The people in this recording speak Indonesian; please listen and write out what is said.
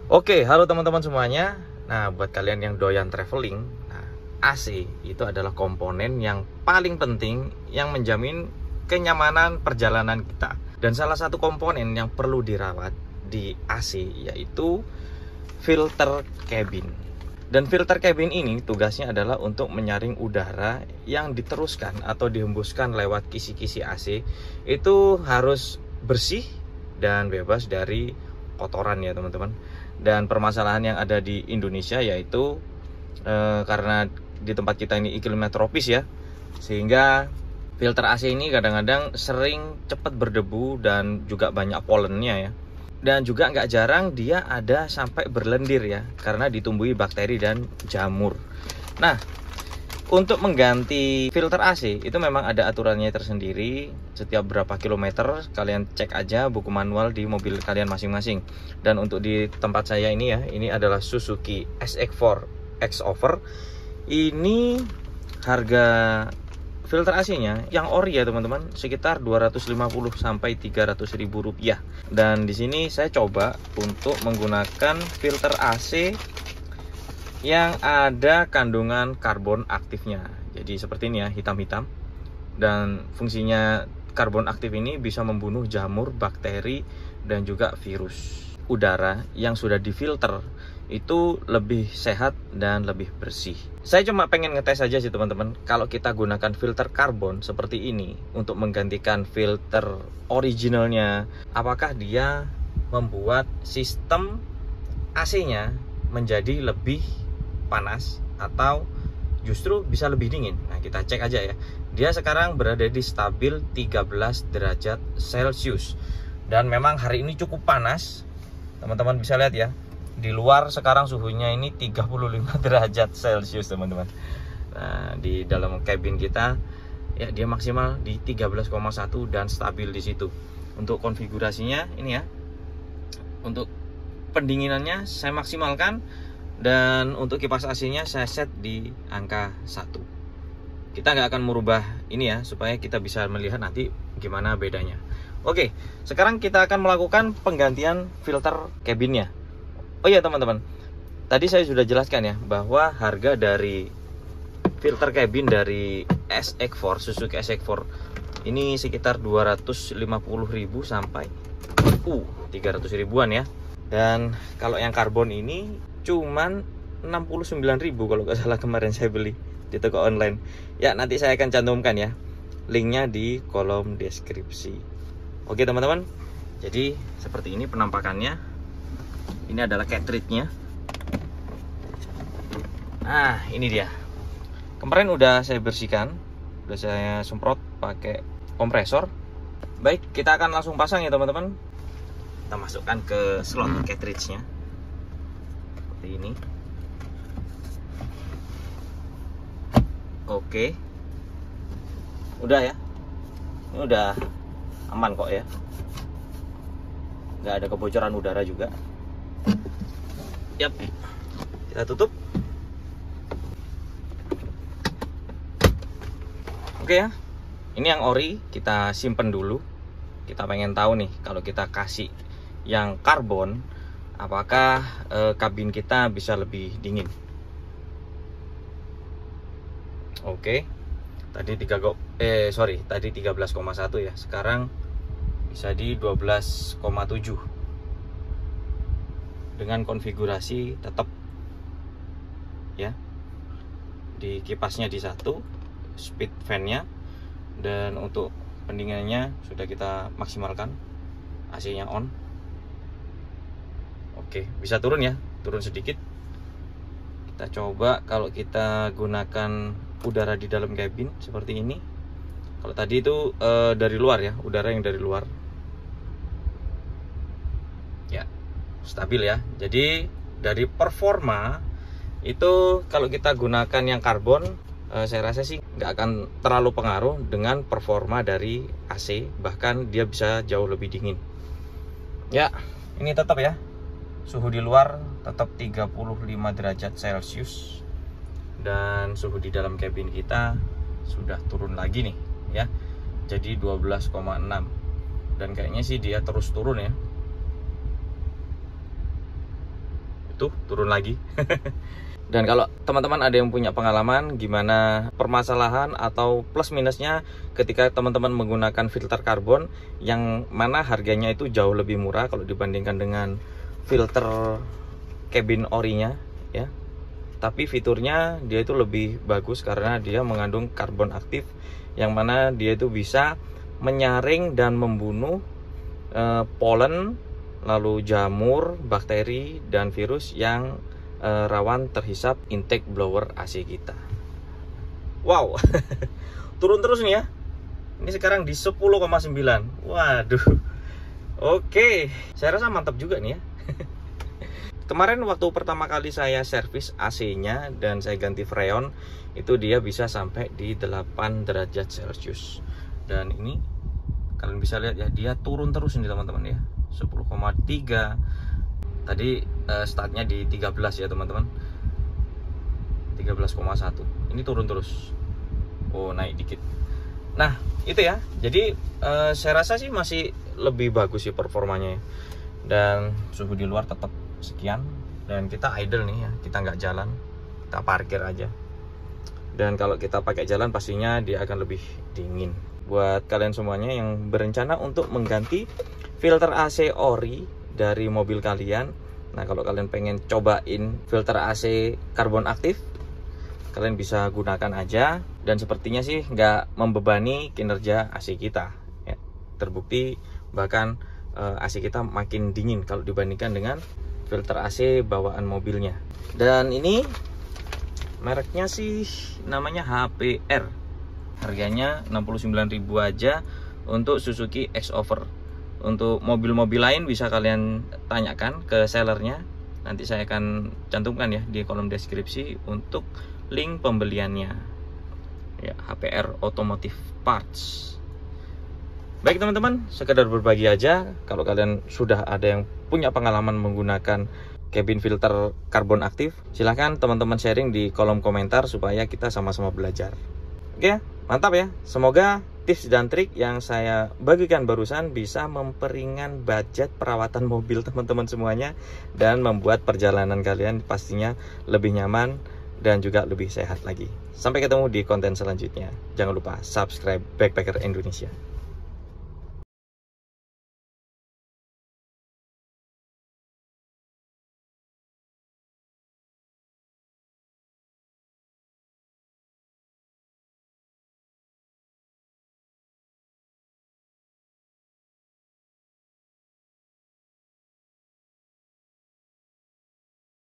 Oke, halo teman-teman semuanya. Nah, buat kalian yang doyan traveling, nah, AC itu adalah komponen yang paling penting yang menjamin kenyamanan perjalanan kita. Dan salah satu komponen yang perlu dirawat di AC yaitu filter cabin. Dan filter cabin ini tugasnya adalah untuk menyaring udara yang diteruskan atau dihembuskan lewat kisi-kisi AC itu harus bersih dan bebas dari kotoran ya teman-teman. Dan permasalahan yang ada di Indonesia yaitu karena di tempat kita ini iklimnya tropis ya, sehingga filter AC ini kadang-kadang sering cepat berdebu dan juga banyak polennya ya. Dan juga nggak jarang dia ada sampai berlendir ya, karena ditumbuhi bakteri dan jamur. Nah, untuk mengganti filter AC itu memang ada aturannya tersendiri. Setiap berapa kilometer kalian cek aja buku manual di mobil kalian masing-masing. Dan untuk di tempat saya ini ya, ini adalah Suzuki SX4 X-Over. Ini harga filter AC-nya yang ori ya teman-teman, sekitar 250 sampai 300 ribu rupiah. Dan di sini saya coba untuk menggunakan filter AC yang ada kandungan karbon aktifnya. Jadi seperti ini ya, hitam-hitam. Dan fungsinya karbon aktif ini bisa membunuh jamur, bakteri, dan juga virus. Udara yang sudah difilter itu lebih sehat dan lebih bersih. Saya cuma pengen ngetes aja sih teman-teman, kalau kita gunakan filter karbon seperti ini untuk menggantikan filter originalnya, apakah dia membuat sistem AC-nya menjadi lebih panas atau justru bisa lebih dingin. Nah, kita cek aja ya. Dia sekarang berada di stabil 13 derajat Celcius. Dan memang hari ini cukup panas. Teman-teman bisa lihat ya. Di luar sekarang suhunya ini 35 derajat Celcius, teman-teman. Nah, di dalam cabin kita ya dia maksimal di 13,1 dan stabil di situ. Untuk konfigurasinya ini ya. Untuk pendinginannya saya maksimalkan. Dan untuk kipas AC-nya saya set di angka 1. Kita nggak akan merubah ini ya, supaya kita bisa melihat nanti gimana bedanya. Oke, sekarang kita akan melakukan penggantian filter cabinnya. Oh iya teman-teman, tadi saya sudah jelaskan ya, bahwa harga dari filter cabin dari SX4, Suzuki SX4 ini sekitar 250.000 sampai 300 ribuan ya. Dan kalau yang karbon ini cuman 69.000 kalau nggak salah, kemarin saya beli di toko online. Ya, nanti saya akan cantumkan ya linknya di kolom deskripsi. Oke teman-teman, jadi seperti ini penampakannya. Ini adalah cartridge-nya. Nah, ini dia. Kemarin udah saya bersihkan, udah saya semprot pakai kompresor. Baik, kita akan langsung pasang ya teman-teman. Kita masukkan ke slot cartridge-nya seperti ini. Oke, udah ya, ini udah aman kok ya, nggak ada kebocoran udara juga. Yap, kita tutup. Oke ya, ini yang ori kita simpen dulu. Kita pengen tahu nih, kalau kita kasih yang karbon, apakah kabin kita bisa lebih dingin. Oke, tadi 13,1 ya, sekarang bisa di 12,7 dengan konfigurasi tetap ya, di kipasnya di 1, speed fan-nya, dan untuk pendinginannya sudah kita maksimalkan, AC-nya on. Oke, bisa turun ya, turun sedikit. Kita coba kalau kita gunakan udara di dalam kabin seperti ini. Kalau tadi itu dari luar ya, udara yang dari luar. Ya, stabil ya. Jadi dari performa itu kalau kita gunakan yang karbon, saya rasa sih nggak akan terlalu pengaruh dengan performa dari AC. Bahkan dia bisa jauh lebih dingin. Ya, ini tetap ya, suhu di luar tetap 35 derajat Celcius. Dan suhu di dalam kabin kita sudah turun lagi nih ya, jadi 12,6. Dan kayaknya sih dia terus turun ya. tuh turun lagi. Dan kalau teman-teman ada yang punya pengalaman gimana permasalahan atau plus minusnya ketika teman-teman menggunakan filter karbon yang mana harganya itu jauh lebih murah kalau dibandingkan dengan filter cabin orinya ya. Tapi fiturnya dia itu lebih bagus karena dia mengandung karbon aktif yang mana dia itu bisa menyaring dan membunuh polen, lalu jamur, bakteri dan virus yang rawan terhisap intake blower AC kita. Wow. Turun terus nih ya. Ini sekarang di 10,9. Waduh. Oke, saya rasa mantap juga nih ya. Kemarin waktu pertama kali saya servis AC-nya dan saya ganti freon, itu dia bisa sampai di 8 derajat Celcius. Dan ini kalian bisa lihat ya, dia turun terus nih teman-teman ya. 10,3. Tadi startnya di 13 ya teman-teman, 13,1. Ini turun terus. Oh, naik dikit. Nah itu ya, jadi saya rasa sih masih lebih bagus sih performanya. Dan suhu di luar tetap sekian. Dan kita idle nih ya, kita nggak jalan, kita parkir aja. Dan kalau kita pakai jalan pastinya dia akan lebih dingin. Buat kalian semuanya yang berencana untuk mengganti filter AC ori dari mobil kalian, nah kalau kalian pengen cobain filter AC karbon aktif, kalian bisa gunakan aja. Dan sepertinya sih nggak membebani kinerja AC kita ya. Terbukti bahkan AC kita makin dingin kalau dibandingkan dengan filter AC bawaan mobilnya. Dan ini mereknya sih namanya HPR, harganya 69.000 aja untuk Suzuki X-Over. Untuk mobil-mobil lain bisa kalian tanyakan ke sellernya. Nanti saya akan cantumkan ya di kolom deskripsi untuk link pembeliannya ya, HPR Automotive Parts. Baik teman-teman, sekedar berbagi aja. Kalau kalian sudah ada yang punya pengalaman menggunakan cabin filter karbon aktif, silahkan teman-teman sharing di kolom komentar supaya kita sama-sama belajar. Oke, mantap ya. Semoga tips dan trik yang saya bagikan barusan bisa memperingan budget perawatan mobil teman-teman semuanya dan membuat perjalanan kalian pastinya lebih nyaman dan juga lebih sehat lagi. Sampai ketemu di konten selanjutnya. Jangan lupa subscribe Backpacker Indonesia.